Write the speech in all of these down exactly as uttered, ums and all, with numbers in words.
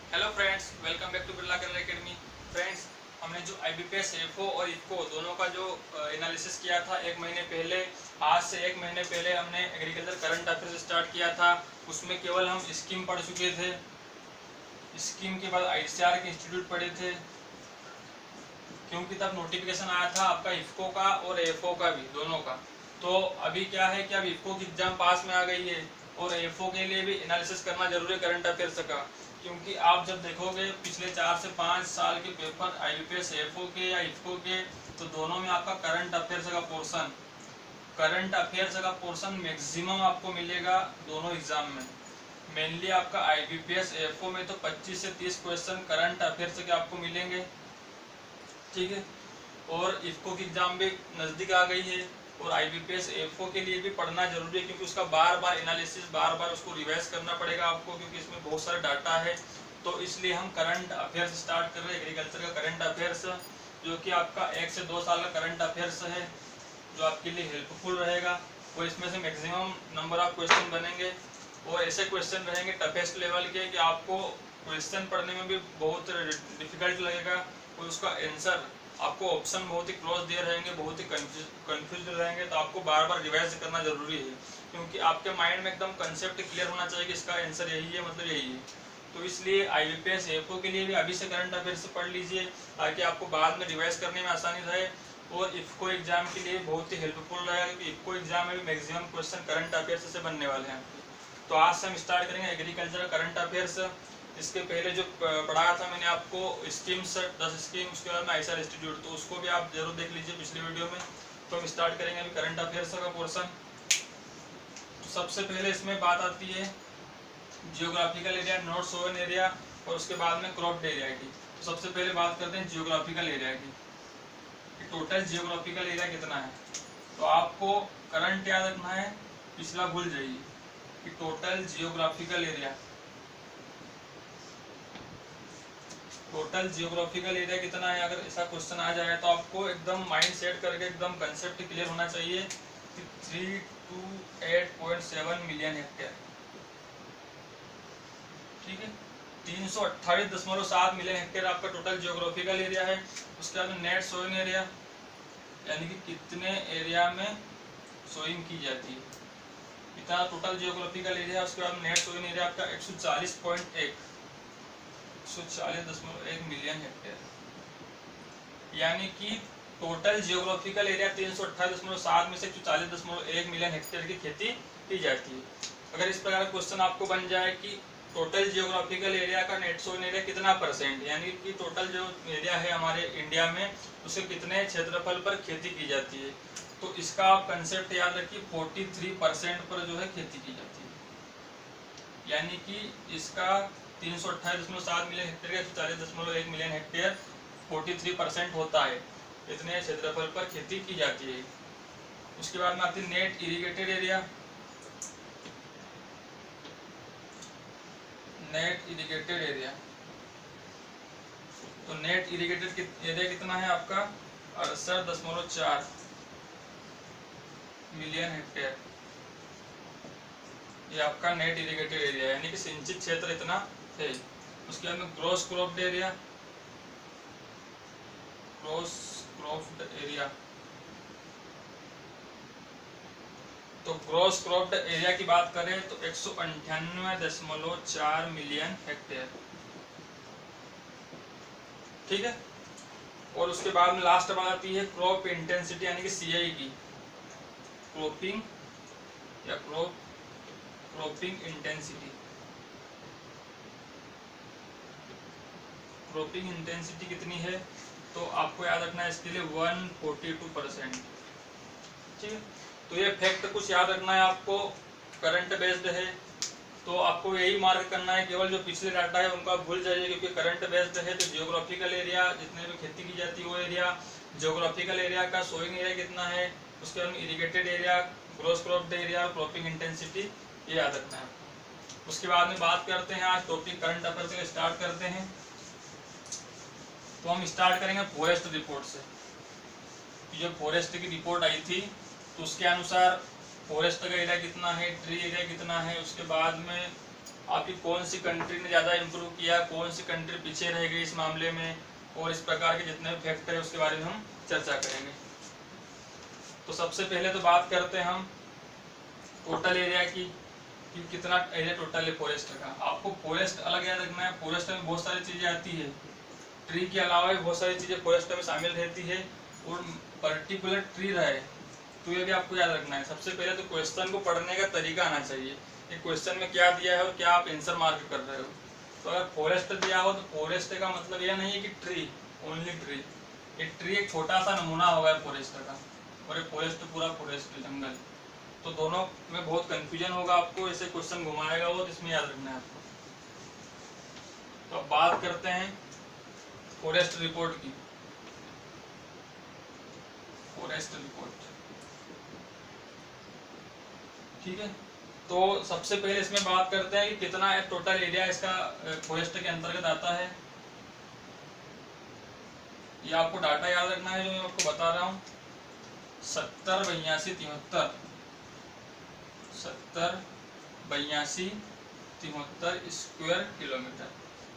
Hello friends, welcome back to Birla career academy. Friends, हमने जो IBPS FO और इफको दोनों का जो एनालिसिस किया था एक महीने पहले, आज से एक महीने पहले हमने एग्रीकल्चर करंट अफेयर्स स्टार्ट किया था। उसमें केवल हम स्कीम पढ़ चुके थे। स्कीम के बाद आईसीआर के इंस्टीट्यूट पढ़े थे, क्योंकि तब नोटिफिकेशन आया था आपका इफको का और एफओ का भी, दोनों का। तो अभी क्या है कि अब इफको की एग्जाम पास में आ गई है और एफओ के लिए भी एनालिसिस करना जरूरी है करंट अफेयर्स का, क्योंकि आप जब देखोगे पिछले चार से पाँच साल के पेपर आईबीपीएस एफओ के या इफको के, तो दोनों में आपका करंट अफेयर्स का पोर्शन करंट अफेयर्स का पोर्शन मैक्सिमम आपको मिलेगा दोनों एग्जाम में। मेनली आपका आईबीपीएस एफओ में तो पच्चीस से तीस क्वेश्चन करंट अफेयर्स के आपको मिलेंगे, ठीक है। और इफको की एग्जाम भी नज़दीक आ गई है और आईबीपीएस एफओ के लिए भी पढ़ना जरूरी है, क्योंकि उसका बार बार एनालिसिस बार बार उसको रिवाइज करना पड़ेगा आपको, क्योंकि इसमें बहुत सारा डाटा है। तो इसलिए हम करंट अफेयर्स स्टार्ट कर रहे हैं, एग्रीकल्चर का करंट अफेयर्स, जो कि आपका एक से दो साल का करंट अफेयर्स है, जो आपके लिए हेल्पफुल रहेगा। और इसमें से मैक्सिमम नंबर ऑफ क्वेश्चन बनेंगे और ऐसे क्वेश्चन रहेंगे टफेस्ट लेवल के कि आपको क्वेश्चन पढ़ने में भी बहुत डिफिकल्ट लगेगा और उसका आंसर आपको ऑप्शन बहुत ही क्लोज दिए रहेंगे, बहुत ही कंफ्यूज रहेंगे। तो आपको बार बार रिवाइज करना जरूरी है, क्योंकि आपके माइंड में एकदम कंसेप्ट क्लियर होना चाहिए कि इसका आंसर यही है, मतलब यही है। तो इसलिए आईबीपीएस एफओ के लिए भी अभी से करंट अफेयर्स पढ़ लीजिए, ताकि आपको बाद में रिवाइज करने में आसानी रहे। और इफको एग्जाम के लिए बहुत ही हेल्पफुल रहेगा, क्योंकि इफको एग्जाम में भी मैक्सिमम क्वेश्चन करंट अफेयर्स से बनने वाले हैं। तो आज से हम स्टार्ट करेंगे एग्रीकल्चर करंट अफेयर्स। इसके पहले जो पढ़ाया था मैंने आपको स्कीम्स, दस स्कीम, उसके बाद में आईसीआर इंस्टीट्यूट, तो उसको भी आप जरूर देख लीजिए पिछले वीडियो में। तो हम स्टार्ट करेंगे अभी करंट अफेयर्स का पोर्शन। तो सबसे पहले इसमें बात आती है geographical area, not sown area और उसके बाद में क्रॉप्ड एरिया की। तो सबसे पहले बात करते हैं जियोग्राफिकल एरिया की, टोटल जियोग्राफिकल एरिया कितना है। तो आपको करंट याद रखना है, पिछला भूल जाइए। कि total geographical area total geographical area कितना है, अगर ऐसा क्वेश्चन आ जाए तो आपको एकदम माइंड सेट करके एकदम कंसेप्ट क्लियर होना चाहिए कि three two eight point seven million hectare, ठीक है। तीन सौ अट्ठाईस दशमलव सात मिलियन हेक्टेयर आपका टोटल जियोग्राफिकल एरिया है। उसके बाद नेट सोइंग एरिया, यानी कि कितने एरिया में सोइंग की जाती है, इतना टोटल जियोग्राफिकल एरिया। उसके बाद नेट सोइंग एरिया आपका एक सौ चालीस पॉइंट एक एक सौ चालीस दशमलव एक मिलियन हेक्टेयर, यानी कि टोटल जियोग्राफिकल एरिया तीन सौ अट्ठाईस दशमलव सात में से एक सौ चालीस दशमलव एक मिलियन हेक्टेयर की खेती की जाती है। अगर इस प्रकार क्वेश्चन आपको बन जाए कि टोटल जियोग्राफिकल एरिया का नेट सोइंग एरिया कितना परसेंट, यानी कि टोटल जो एरिया है हमारे इंडिया में, उसे कितने क्षेत्रफल पर खेती की जाती है, तो इसका आप कंसेप्ट याद रखिए, तैंतालीस परसेंट पर जो है खेती की जाती है। यानी कि इसका तीन सौ अट्ठाईस दशमलव सात मिलियन हेक्टेयर या चालीस दशमलव एक मिलियन हेक्टेयर तैंतालीस परसेंट होता है, इतने क्षेत्रफल पर खेती की जाती है। उसके बाद में आती है net irrigated area. Net irrigated area तो नेट इरिगेटेड एरिया कितना है आपका, अड़सठ दशमलव चार मिलियन हेक्टेयर, ये आपका नेट इरिगेटेड एरिया, यानी कि सिंचित क्षेत्र इतना है। उसके बाद में gross cropped area, gross cropped area तो ग्रॉस क्रॉप्ड एरिया की बात करें तो एक सौ अंठानवे दशमलव चार मिलियन हेक्टेयर, ठीक है। और उसके बाद में लास्ट बात आती है क्रॉप इंटेंसिटी, यानी कि सीआई की, क्रॉपिंग या crop cropping intensity. Cropping intensity कितनी है, तो आपको याद रखना है इसके लिए एक सौ बयालीस परसेंट, ठीक है। तो ये फैक्ट कुछ याद रखना है आपको, करंट बेस्ड है, तो आपको यही मार्क करना है। केवल जो पिछले डाटा है उनको आप भूल जाइए, क्योंकि करंट बेस्ड है। तो जियोग्राफिकल एरिया, जितने भी खेती की जाती है वो एरिया, जियोग्राफिकल एरिया का सोइंग एरिया कितना है, उसके बाद irrigated area, gross cropped area, cropping intensity, ये याद रखना है। उसके बाद में बात करते हैं, आज टॉपिक करंट अफेयर से स्टार्ट करते हैं। तो हम स्टार्ट करेंगे फॉरेस्ट रिपोर्ट से। जो फॉरेस्ट की रिपोर्ट आई थी तो उसके अनुसार फॉरेस्ट का एरिया कितना है, ट्री एरिया कितना है, उसके बाद में आपकी कौन सी कंट्री ने ज़्यादा इम्प्रूव किया, कौन सी कंट्री पीछे रह गई इस मामले में, और इस प्रकार के जितने भी फैक्टर है उसके बारे में हम चर्चा करेंगे। तो सबसे पहले तो बात करते हैं हम टोटल एरिया की, कि कितना एरिया टोटल है फॉरेस्ट का। आपको फॉरेस्ट अलग याद रखना है, फॉरेस्ट में बहुत सारी चीज़ें आती है, ट्री के अलावा भी बहुत सारी चीज़ें फॉरेस्ट में शामिल रहती है, और पर्टिकुलर ट्री रहे तो ये भी आपको याद रखना है। सबसे पहले तो क्वेश्चन को पढ़ने का तरीका आना चाहिए कि क्वेश्चन में क्या दिया है और क्या आप आंसर मार्क कर रहे हो। तो अगर फॉरेस्ट दिया हो तो फॉरेस्ट का मतलब यह नहीं है कि ट्री, ओनली ट्री। एक ट्री एक छोटा सा नमूना होगा फॉरेस्ट का, और एक फॉरेस्ट पूरा फॉरेस्ट जंगल, तो दोनों में बहुत कंफ्यूजन होगा आपको, ऐसे क्वेश्चन घुमाएगा वो, तो इसमें याद रखना है आपको। तो अब बात करते हैं फॉरेस्ट रिपोर्ट की। फॉरेस्ट रिपोर्ट, ठीक है। तो सबसे पहले इसमें बात करते हैं कि कितना टोटल एरिया इसका फॉरेस्ट के अंतर्गत आता है। ये आपको डाटा याद रखना है जो मैं आपको बता रहा हूँ। सत्तर बयासी तिहत्तर सत्तर बयासी तिहत्तर स्क्वायर किलोमीटर,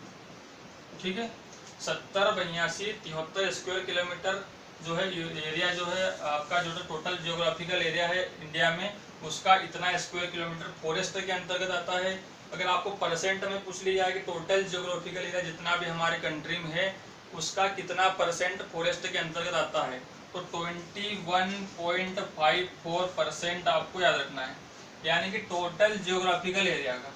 ठीक है। सत्तर बयासी तिहत्तर स्क्वायर किलोमीटर जो है एरिया, जो है आपका जो टोटल जियोग्राफिकल एरिया है इंडिया में, उसका इतना स्क्वायर किलोमीटर फॉरेस्ट के अंतर्गत आता है। अगर आपको परसेंट में पूछ लिया है कि टोटल जियोग्राफिकल एरिया जितना भी हमारे कंट्री में है उसका कितना परसेंट फॉरेस्ट के अंतर्गत आता है, तो इक्कीस पॉइंट पाँच चार परसेंट आपको याद रखना है, यानी कि टोटल जियोग्राफिकल एरिया का,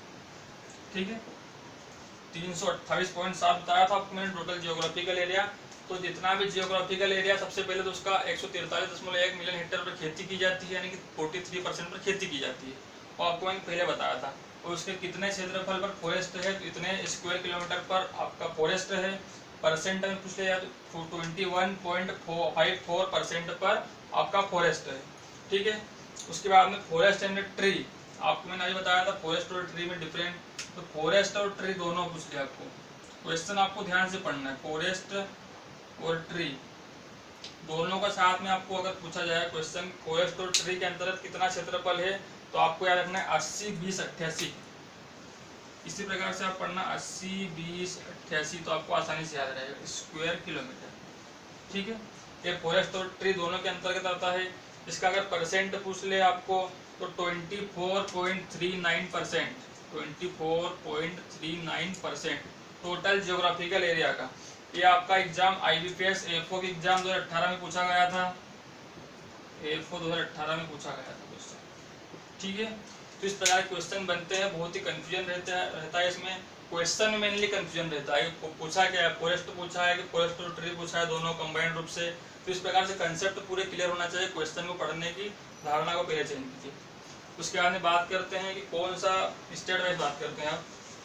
ठीक है। तीन सौ अट्ठाईस पॉइंट सात बताया था आपको मैंने टोटल जियोग्राफिकल एरिया। तो जितना भी जियोग्राफिकल एरिया, सबसे पहले तो उसका एक सौ तिरतालीस दशमलव एक मिलियन हेक्टेयर पर खेती की जाती है, यानी कि तैंतालीस परसेंट पर खेती की जाती है, और आपको मैंने पहले बताया था। और उसके कितने क्षेत्रफल पर फॉरेस्ट है, तो इतने स्क्वायर किलोमीटर पर आपका फॉरेस्ट है। परसेंट में पूछ लिया तो twenty one point five four percent पर आपका फॉरेस्ट है, ठीक है। उसके बाद में फॉरेस्ट एंड ट्री, आपको मैंने अभी बताया था फॉरेस्ट और ट्री में डिफरेंट, तो फॉरेस्ट और ट्री दोनों पूछ लिया आपको। क्वेश्चन आपको ध्यान से पढ़ना है, फॉरेस्ट और ट्री दोनों का साथ में आपको अगर पूछा जाए क्वेश्चन, फॉरेस्ट और ट्री के अंतर्गत कितना क्षेत्रफल है, तो आपको याद रखना है अस्सी बीस अट्ठासी। इसी प्रकार से आप पढ़ना अस्सी बीस अट्ठासी, तो आपको आसानी से याद रहेगा स्क्वायर किलोमीटर, ठीक है। ये फॉरेस्ट और ट्री दोनों के अंतर्गत आता है। इसका अगर परसेंट पूछ ले आपको तो चौबीस पॉइंट तीन नौ परसेंट चौबीस पॉइंट तीन नौ परसेंट टोटल जियोग्राफिकल एरिया का। ये आपका एग्जाम आईबीपीएस एफओ के एग्जाम दो हज़ार अठारह में पूछा गया था, एफओ दो हज़ार अठारह में पूछा गया था क्वेश्चन, ठीक है। तो इस प्रकार क्वेश्चन बनते हैं, बहुत ही कंफ्यूजन रहता है रहता है इसमें। क्वेश्चन में मेनली कंफ्यूजन रहता है, पूछा क्या है, फॉरेस्ट पूछा है कि फॉरेस्ट और ट्री पूछा है, दोनों कंबाइंड रूप से। तो इस प्रकार से कंसेप्ट पूरे क्लियर होना चाहिए, क्वेश्चन को पढ़ने की धारणा को पहले चेंज कीजिए। उसके बाद में बात करते हैं कि कौन सा स्टेट वाइज बात करते हैं आप।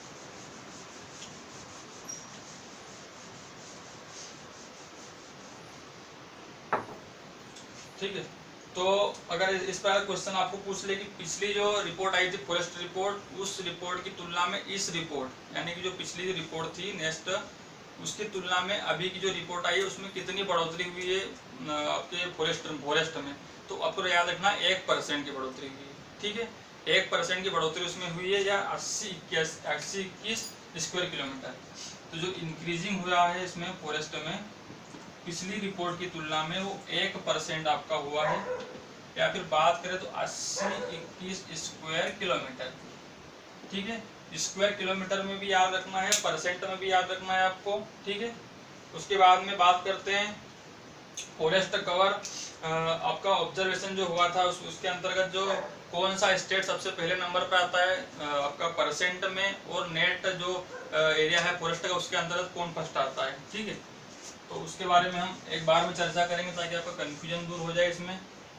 ठीक है, तो अगर इस प्रकार क्वेश्चन आपको पूछ ले कि पिछली जो रिपोर्ट आई थी फॉरेस्ट रिपोर्ट, उस रिपोर्ट की तुलना में इस रिपोर्ट, यानी कि जो पिछली रिपोर्ट थी नेक्स्ट, उसकी तुलना में अभी की जो रिपोर्ट आई है उसमें कितनी बढ़ोतरी हुई है आपके फॉरेस्ट फॉरेस्ट में, तो आपको याद रखना एक परसेंट की बढ़ोतरी हुई है, ठीक है। एक परसेंट की बढ़ोतरी उसमें हुई है, या अस्सी इक्कीस अस्सी इक्कीस स्क्वायर किलोमीटर। तो जो इंक्रीजिंग हुआ है इसमें फॉरेस्ट में पिछली रिपोर्ट की तुलना में वो एक परसेंट आपका हुआ है। या फिर बात करें तो अस्सी इक्कीस स्क्वायर किलोमीटर, ठीक है। स्क्वायर किलोमीटर में भी याद रखना है, परसेंट में भी याद रखना है आपको, ठीक है। उसके बाद में बात करते हैं फॉरेस्ट कवर, आपका ऑब्जर्वेशन जो हुआ था उस, उसके अंतर्गत जो कौन सा स्टेट सबसे पहले नंबर पर आता है आपका परसेंट में, और नेट जो एरिया है फॉरेस्ट का उसके अंतर्गत कौन फर्स्ट आता है, ठीक है। तो उसके बारे में हम एक बार में चर्चा करेंगे ताकि आपका कंफ्यूजन दूर हो जाए इसमें।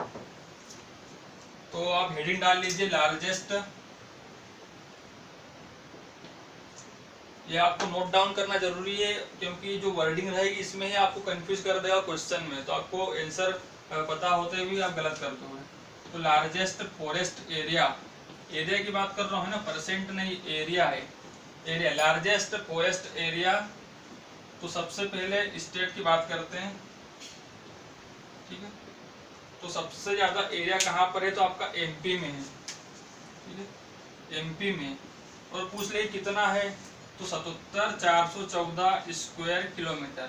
तो आप हेडिंग डाल लीजिए लार्जेस्ट, ये आपको नोट डाउन करना जरूरी है क्योंकि जो वर्डिंग रहेगी इसमें ही आपको कंफ्यूज कर देगा क्वेश्चन में, तो आपको आंसर पता होते हुए आप गलत कर दोगे। तो लार्जेस्ट फॉरेस्ट एरिया, एरिया की बात कर रहा हूँ ना, परसेंट नहीं, एरिया है, एरिया लार्जेस्ट फॉरेस्ट एरिया। तो सबसे पहले स्टेट की बात करते हैं, ठीक है। तो सबसे ज्यादा एरिया कहाँ पर है, तो आपका एमपी में है, ठीक है, एमपी में। और पूछ ले कितना है, तो सतहत्तर चार सौ चौदह स्क्वायर किलोमीटर।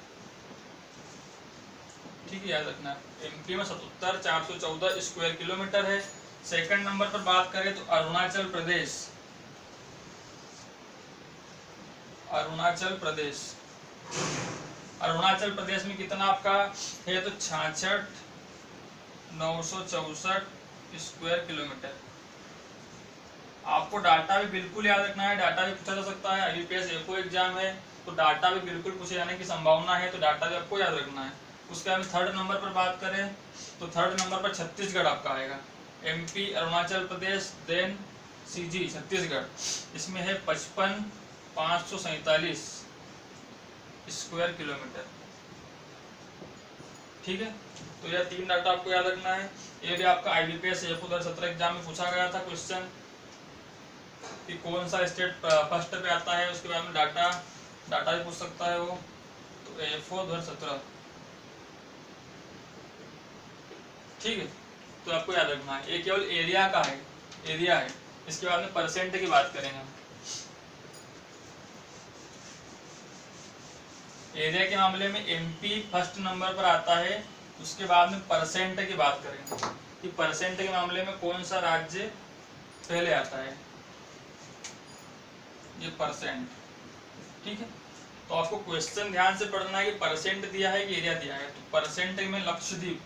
ठीक है, याद रखना एमपी में सतहत्तर चार सौ चौदह स्क्वायर किलोमीटर है। सेकंड नंबर पर बात करें तो अरुणाचल प्रदेश, अरुणाचल प्रदेश अरुणाचल प्रदेश में कितना आपका है, तो छियासठ नौ सौ चौसठ स्क्वायर किलोमीटर। आपको डाटा भी बिल्कुल याद रखना है, डाटा भी पूछा जा सकता है, आईबीपीएस एफओ एग्जाम है तो डाटा भी बिल्कुल पूछे जाने की संभावना है, तो डाटा भी आपको याद रखना है। उसके बाद थर्ड नंबर पर बात करें तो थर्ड नंबर पर छत्तीसगढ़ आपका आएगा, MP Arunachal Pradesh then CG Chhattisgarh, इसमें है पचपन पाँच सौ सैतालीस स्क्वायर किलोमीटर। ठीक है, तो यह तीन डाटा आपको याद रखना है। ये भी आपका आईबीपीएस एफओ दो हज़ार सत्रह एग्जाम में पूछा गया था क्वेश्चन कि कौन सा स्टेट फर्स्ट पे आता है, उसके बाद में डाटा डाटा भी पूछ सकता है वो। तो एफओ दो हज़ार सत्रह, ठीक है, तो आपको याद रखना है। ये केवल एरिया का है, एरिया है। इसके बाद में परसेंट की बात करेंगे हम। एरिया के मामले में एमपी फर्स्ट नंबर पर आता है। उसके बाद में परसेंट की बात करेंगे कि परसेंट के मामले में कौन सा राज्य पहले आता है, ये परसेंट। ठीक है, तो आपको क्वेश्चन ध्यान से पढ़ना है कि परसेंट दिया है कि एरिया दिया है। तो परसेंट में लक्षद्वीप,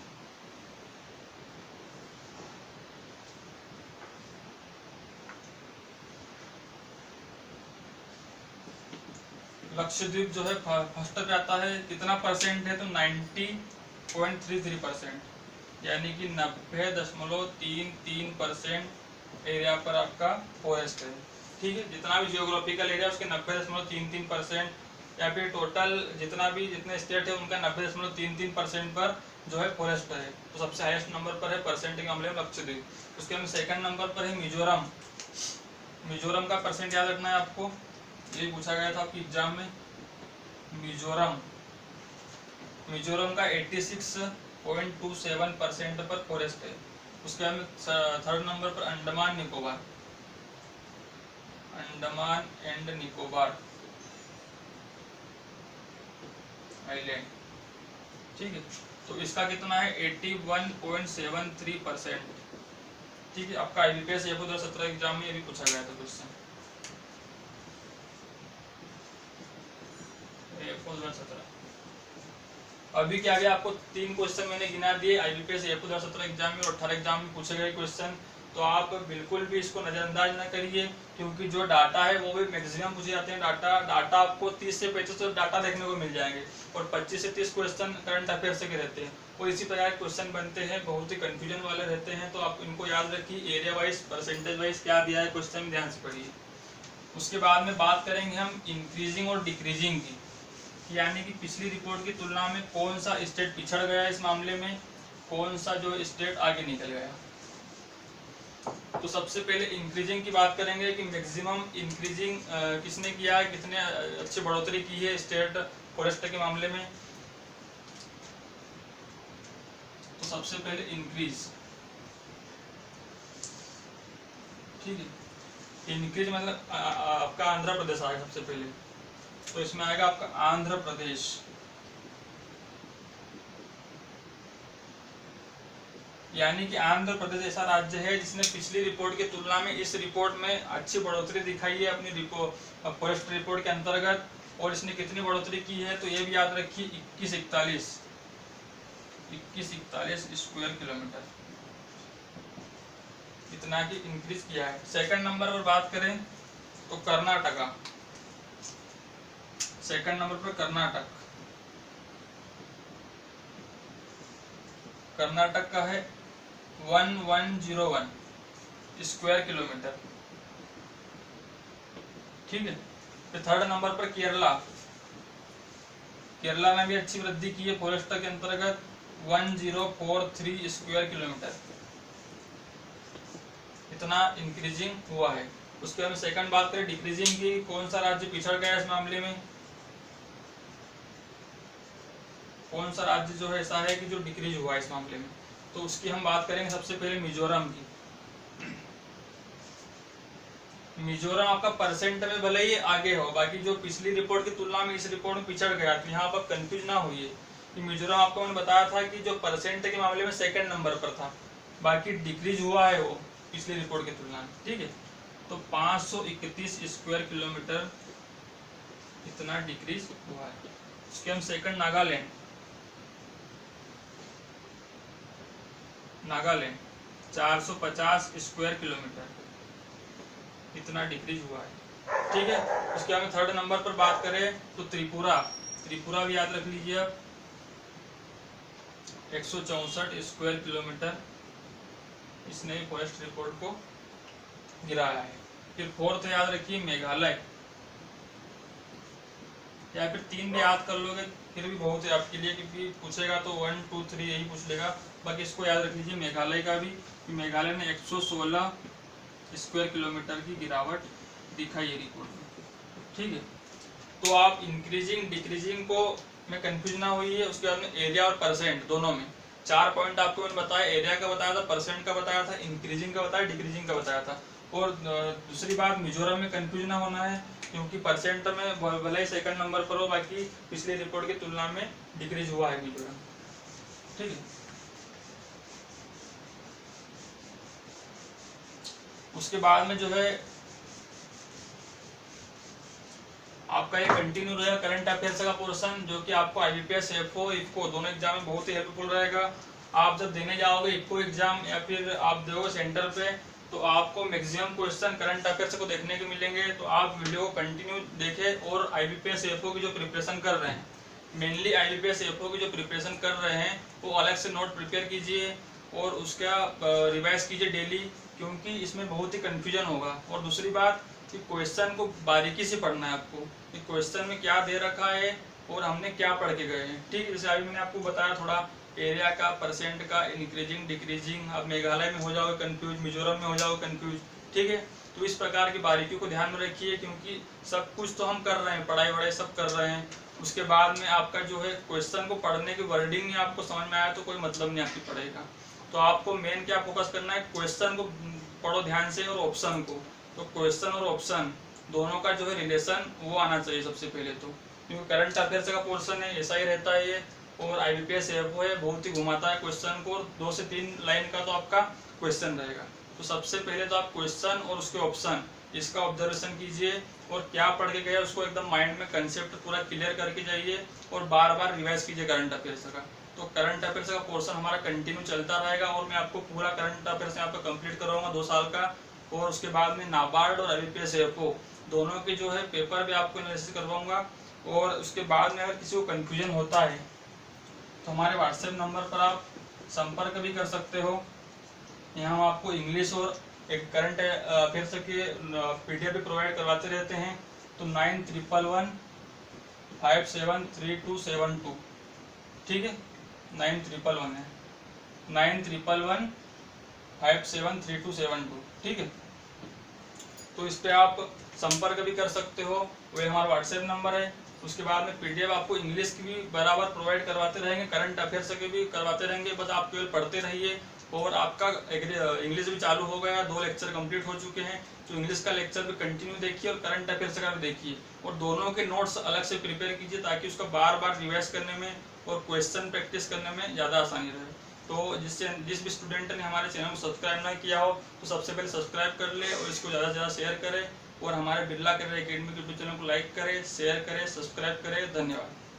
लक्षद्वीप जो है फर्स्ट पे आता है। कितना परसेंट है, तो नब्बे पॉइंट तीन तीन परसेंट, यानी कि नब्बे दशमलव तीन तीन परसेंट एरिया पर आपका फॉरेस्ट है। ठीक है, जितना भी जियोग्राफिकल एरिया उसके नब्बे दशमलव तीन तीन परसेंट या फिर टोटल जितना भी जितने स्टेट है उनका नब्बे दशमलव तीन तीन परसेंट पर जो है फॉरेस्ट है। तो सबसे हाईएस्ट नंबर पर है परसेंट के मामले में लक्षद्वीप। उसके बाद सेकंड नंबर पर है मिजोरम। मिजोरम का परसेंट याद रखना है आपको, ये पूछा गया था आपकी एग्जाम में। मिजोरम मिजोरम का छियासी पॉइंट दो सात परसेंट पर फॉरेस्ट है। उसके बाद थर्ड नंबर पर अंडमान निकोबार, अंडमान एंड निकोबार आइलैंड। ठीक है, तो इसका कितना है इक्यासी पॉइंट सात तीन परसेंट। ठीक है, आपका आईबीपीएस एफओ दो हज़ार सत्रह एग्जाम में ये भी पूछा गया था क्वेश्चन। अभी क्या गया, आपको तीन क्वेश्चन मैंने गिना दिए आईबीपीएस एफओ दो हज़ार सत्रह एग्जाम में और अठारह एग्जाम में पूछे गए क्वेश्चन। तो आप बिल्कुल भी इसको नजरअंदाज न करिए, क्योंकि जो डाटा है वो भी मैक्सिमम पूछे जाते हैं। डाटा डाटा आपको तीस से पैंतीस डाटा देखने को मिल जाएंगे और पच्चीस से तीस क्वेश्चन करंट अफेयर से के रहते हैं और इसी प्रकार क्वेश्चन बनते हैं, बहुत ही कंफ्यूजन वाले रहते हैं। तो आप इनको याद रखिए, एरिया वाइज परसेंटेज वाइज क्या दिया है क्वेश्चन में, ध्यान से पढ़िए। उसके बाद में बात करेंगे हम इंक्रीजिंग और डिक्रीजिंग की, यानी कि पिछली रिपोर्ट की तुलना में कौन सा स्टेट पिछड़ गया इस मामले में, कौन सा जो स्टेट आगे निकल गया। तो सबसे पहले इंक्रीजिंग की बात करेंगे कि मैक्सिमम इंक्रीजिंग किसने किया है, कितने अच्छी बढ़ोतरी की है स्टेट फॉरेस्ट के मामले में। तो सबसे पहले इंक्रीज, ठीक है, इंक्रीज मतलब आपका आंध्र प्रदेश आएगा सबसे पहले। तो इसमें आएगा आपका आंध्र प्रदेश। यानी कि आंध्र प्रदेश ऐसा राज्य है जिसने पिछली रिपोर्ट की तुलना में इस रिपोर्ट में अच्छी बढ़ोतरी दिखाई है अपनी रिपोर्ट फॉरेस्ट रिपोर्ट के अंतर्गत। और इसने कितनी बढ़ोतरी की है, तो ये भी याद रखिए इक्कीस इकतालीस इक्कीस इकतालीस स्क्वायर किलोमीटर, इतना की इंक्रीज किया है। सेकंड नंबर पर बात करें तो कर्नाटका, सेकंड नंबर पर कर्नाटक कर्नाटक का है ग्यारह सौ एक स्क्वायर किलोमीटर। ठीक है, फिर थर्ड नंबर पर केरला, केरला ने भी अच्छी वृद्धि की है फॉरेस्ट के अंतर्गत एक हज़ार तैंतालीस स्क्वायर किलोमीटर, इतना इंक्रीजिंग हुआ है। उसके बाद सेकंड बात करें डिक्रीजिंग की, कौन सा राज्य पिछड़ गया इस मामले में, कौन सा राज्य जो है ऐसा है कि जो डिक्रीज हुआ इस मामले में। तो उसकी हम बात करेंगे सबसे पहले मिजोरम की। मिजोरम आपका परसेंट में भले ही आगे हो, बाकी जो पिछली रिपोर्ट की तुलना में इस रिपोर्ट में पिछड़ गया, तो यहाँ पर कंफ्यूज ना होइए कि मिजोरम आपको मैंने बताया था कि जो परसेंट के मामले में सेकंड नंबर पर था, बाकी डिक्रीज हुआ है वो पिछली रिपोर्ट की तुलना में। ठीक है, तो पाँच सौ इकतीस स्क्वायर किलोमीटर इतना डिक्रीज हुआ है। इसके हम सेकंड नागालैंड नागालैंड चार सौ पचास स्क्वायर किलोमीटर इतना डिक्रीज हुआ है। ठीक है, उसके बाद थर्ड नंबर पर बात करें तो त्रिपुरा त्रिपुरा भी याद रख लीजिए आप, एक सौ चौसठ स्क्वायर किलोमीटर इसने फॉरेस्ट रिपोर्ट को गिराया है। फिर फोर्थ याद रखिए मेघालय, या फिर तीन भी याद कर लोगे फिर भी बहुत है आपके लिए, क्योंकि पूछेगा तो वन टू थ्री यही पूछ लेगा। बाकी इसको याद रख लीजिए मेघालय का भी, कि मेघालय ने एक सौ सोलह स्क्वायर किलोमीटर की गिरावट दिखाई है रिपोर्ट में। ठीक है, तो आप इंक्रीजिंग डिक्रीजिंग को में कंफ्यूज ना हुई है। उसके बाद में एरिया और परसेंट दोनों में चार पॉइंट आपको मैंने बताया, एरिया का बताया था, परसेंट का बताया था, इंक्रीजिंग का बताया, डिक्रीजिंग का बताया था। और दूसरी बात, मिजोरम में कंफ्यूज ना होना है, क्योंकि परसेंट में भले ही सेकंड नंबर पर हो, बाकी पिछली रिपोर्ट की तुलना में डिक्रीज हुआ है मिजोरम। ठीक है, उसके बाद में जो है आपका ये कंटिन्यू रहेगा करंट अफेयर्स का पोर्शन, जो कि आपको आईबीपीएस एफओ इफको दोनों एग्जाम में बहुत ही हेल्पफुल रहेगा। आप जब देने जाओगे इफको एग्जाम या फिर आप दोगे सेंटर पे, तो आपको मैक्सिमम क्वेश्चन करंट अफेयर्स को देखने को मिलेंगे। तो आप वीडियो को कंटिन्यू देखें और आईबीपीएस एफओ की जो प्रिपरेशन कर रहे हैं, मेनली आईबीपीएस एफओ की जो प्रिपरेशन कर रहे हैं वो अलग से नोट प्रिपेयर कीजिए और उसका रिवाइज कीजिए डेली, क्योंकि इसमें बहुत ही कन्फ्यूजन होगा। और दूसरी बात कि क्वेश्चन को बारीकी से पढ़ना है आपको, कि क्वेश्चन में क्या दे रखा है और हमने क्या पढ़ के गए हैं। ठीक है, जैसे अभी मैंने आपको बताया थोड़ा एरिया का, परसेंट का, इंक्रीजिंग डिक्रीजिंग, अब मेघालय में हो जाओगे कंफ्यूज, मिजोरम में हो जाओगे कंफ्यूज। ठीक है, तो इस प्रकार की बारीकियों को ध्यान में रखिए, क्योंकि सब कुछ तो हम कर रहे हैं, पढ़ाई वढ़ाई सब कर रहे हैं। उसके बाद में आपका जो है क्वेश्चन को पढ़ने की वर्डिंग नहीं आपको समझ में आया तो कोई मतलब नहीं आपकी पढ़ेगा। तो आपको मेन क्या फोकस करना है, क्वेश्चन को पढ़ो ध्यान से और ऑप्शन को। तो क्वेश्चन और ऑप्शन दोनों का जो है रिलेशन वो आना चाहिए सबसे पहले तो, क्योंकि करंट अफेयर्स का पोर्शन है, ऐसा ही रहता है ये। और आईबीपीएस एफओ है, बहुत ही घुमाता है क्वेश्चन को, दो से तीन लाइन का तो आपका क्वेश्चन रहेगा। तो सबसे पहले तो आप क्वेश्चन और उसके ऑप्शन इसका ऑब्जर्वेशन कीजिए और क्या पढ़ के गए उसको एकदम माइंड में कंसेप्ट पूरा क्लियर करके जाइए और बार बार रिवाइज कीजिए करंट अफेयर्स का। तो करंट अफेयर्स का पोर्शन हमारा कंटिन्यू चलता रहेगा और मैं आपको पूरा करंट अफेयर्स आपका कंप्लीट करवाऊंगा दो साल का। और उसके बाद में नाबार्ड और आईबीपीएस एफओ दोनों के जो है पेपर भी आपको एनालिसिस करवाऊंगा। और उसके बाद में अगर किसी को कंफ्यूजन होता है तो हमारे व्हाट्सएप नंबर पर आप संपर्क भी कर सकते हो। यहाँ हम आपको इंग्लिश और एक करंट अफेयर्स के पीडीएफ भी प्रोवाइड करवाते रहते हैं। तो nine triple one five seven three two seven two, ठीक है, नाइन ट्रिपल वन है, nine triple one five seven three two seven two, ठीक है। तो इस पर आप संपर्क भी कर सकते हो, वही हमारा व्हाट्सएप नंबर है। उसके बाद में पीडीएफ आपको इंग्लिश की भी बराबर प्रोवाइड करवाते रहेंगे, करंट अफेयर्स के भी करवाते रहेंगे, बस आप केवल पढ़ते रहिए। और आपका इंग्लिश भी चालू हो गया, दो लेक्चर कंप्लीट हो चुके हैं, तो इंग्लिश का लेक्चर भी कंटिन्यू देखिए और करंट अफेयर्स का भी देखिए और दोनों के नोट्स अलग से प्रिपेयर कीजिए ताकि उसका बार बार रिवाइज करने में और क्वेश्चन प्रैक्टिस करने में ज़्यादा आसानी रहे। तो जिससे जिस भी स्टूडेंट ने हमारे चैनल को सब्सक्राइब ना किया हो तो सबसे पहले सब्सक्राइब कर ले और इसको ज़्यादा से ज़्यादा शेयर करें और हमारे Birla career academy YouTube channel को लाइक करें, शेयर करें, सब्सक्राइब करें। धन्यवाद।